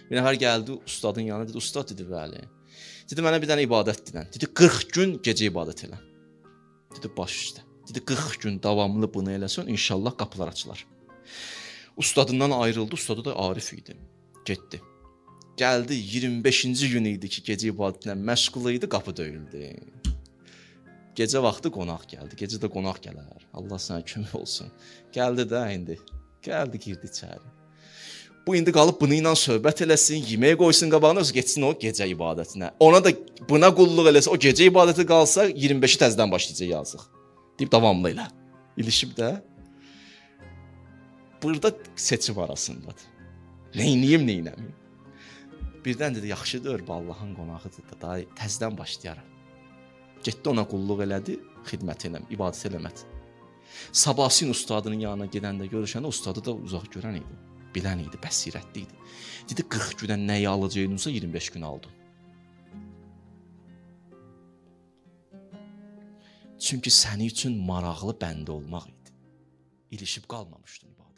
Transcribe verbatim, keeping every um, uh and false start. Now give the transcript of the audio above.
Bir nəfər gəldi ustadın yanına, dedi, ustad dedi, bəli. Dedi, mənə bir dənə ibadət dilən. Dedi, qırx gün gecə ibadət elə. Dedi, baş üstə. Dedi, qırx gün davamlı bunu eləsən, inşallah qapılar açılar. Ustadından ayrıldı, ustadı da Arif idi. Getdi. Gəldi, iyirmi beşinci gün idi ki, gecə ibadətlə məşğul idi, qapı döyüldü. Gecə vaxtı qonaq gəldi. Gecə də qonaq gələr. Allah sənə kömək olsun. Gəldi də indi. Gəldi, girdi içəri. Bu indi qalıb bunu ilə söhbət eləsin, yemək qoysun qabağına, getsin o gecə ibadətinə. Ona da buna qulluq eləsə, o gecə ibadəti qalsa, iyirmi beşi təzədən başlayacaq yazıq. Deyib davamlı elə. İlişib də. Burada seçim arasındadır. Neyniyim, neynəmiyim? Birdən dedi, yaxşıdır, bu Allahın qonağıdır da, daha təzədən başlayaram. Getdi ona qulluq elədi, xidmət eləmə, ibadət eləmədi. Sabasin ustadının yanına gedəndə görüşəndə ustadı da uzaq görən idi. Bilən idi, bəsirətli idi. Dedi, qırx günə nəyi alacaqdınsa iyirmi beş gün aldım. Çünki sənin üçün maraqlı bəndə olmaq idi. İlişib qalmamışdım ibadət.